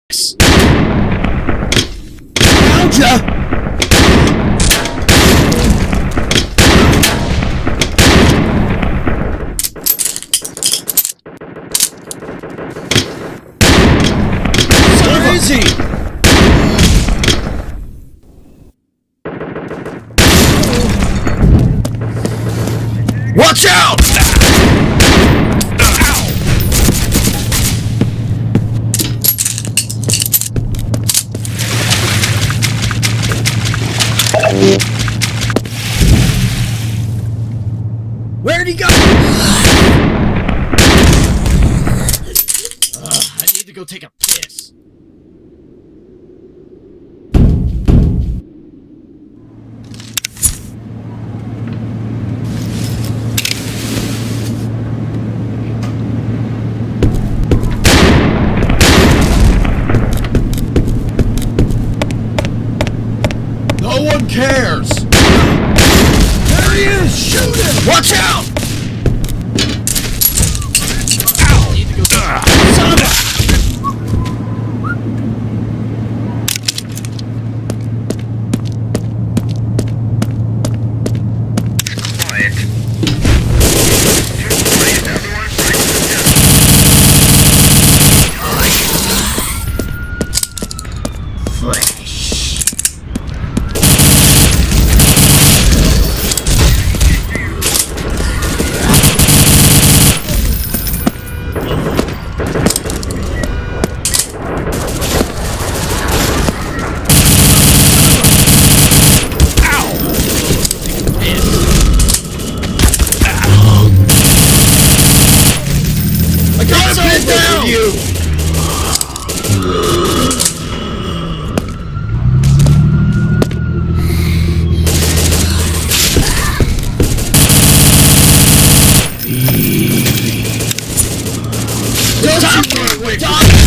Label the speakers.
Speaker 1: Found ya! Where is he? Watch out! Where'd he go? I need to go take a piss. No one cares! There he is! Shoot him! Watch out! Ow! Need to go son of a...
Speaker 2: Quiet. Quiet, everyone. Flesh. Don't you run away from me!